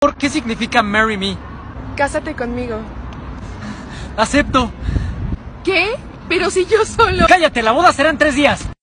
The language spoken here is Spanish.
favor, ¿qué significa marry me? Cásate conmigo. Acepto. ¿Qué? Pero si yo solo... ¡Cállate! La boda será en 3 días.